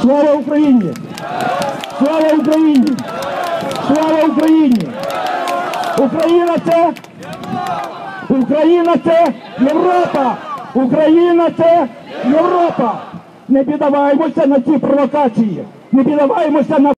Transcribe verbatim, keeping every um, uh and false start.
Слава Україні! Слава Україні! Слава Україні! Україна це... Україна це Європа! Україна це Європа! Не піддаваємося на ці провокації! Не піддаваємося на...